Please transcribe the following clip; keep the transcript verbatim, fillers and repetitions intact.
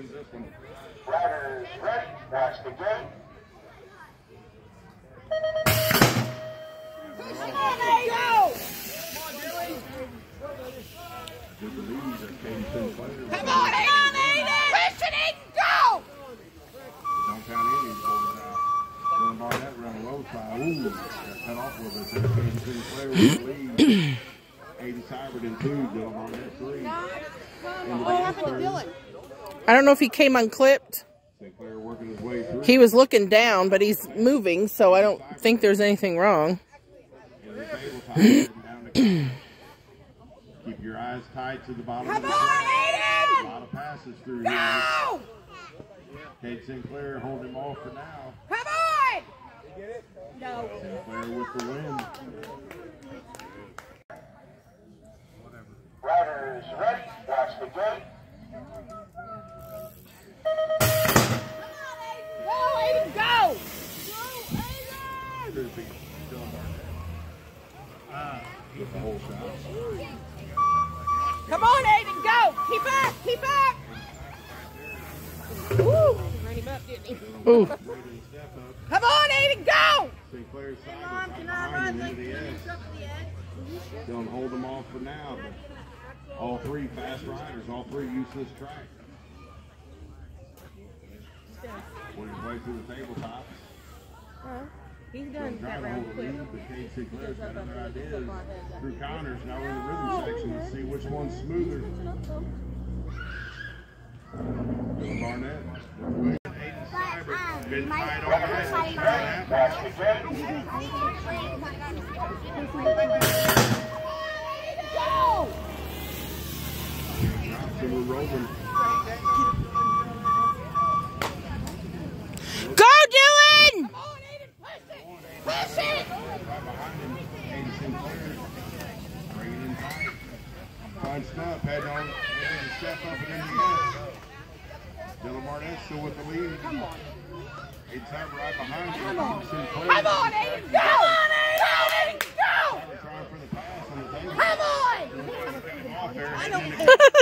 wins this one. Riders ready. Watch the gate. Come on, Aiden! Come on, Aiden! Push it, Aiden, go! Don't count any of these boys out. Dylan Barnett running low side. Ooh, got cut off with us. Caden Sinclair with the lead. Aiden Seibert in two. Dylan Barnett three. What happened to Dylan? I don't know if he came unclipped. Sinclair working his way through. He was looking down, but he's moving, so I don't think there's anything wrong. Down the keep your eyes tight to the bottom. Come of the on, track. Aiden! A lot of passes through Go! here. Cade Sinclair holding him off for now. Come on! No. Sinclair with the win. Riders ready. Watch the gate. Go, Aiden, go! Crispy. Dylan Barnett. With the whole shot. Come on, Aiden, go! Keep up, keep up! Woo! Ran him up, didn't he? Ooh. Come on, Aiden, go! Sinclair's side right behind him into the edge. Don't hold them off for now, but all three fast riders, all three use this track. Working his way through the tabletop. He's done Trying to hold the lead, but Cade Sinclair's got other ideas. Through counters, now we're in the rhythm section to see which one's smoother. Dylan Barnett. Aiden Seibert. Been tight all night. Watch the gate. Go! So we're rolling. Go, Dylan! Come on, Aiden, push it! Push it! Right behind him, Cade Sinclair. Bring it in tight. Fine stuff. Head on. Head to step up and in the end. Dylan Barnett still with the lead. Come on. Aiden Seibert right behind him. Come on. Sinclair. Come on, Aiden, go! Come on, Aiden! Go! Trying for the pass on the table. Come on! Off there.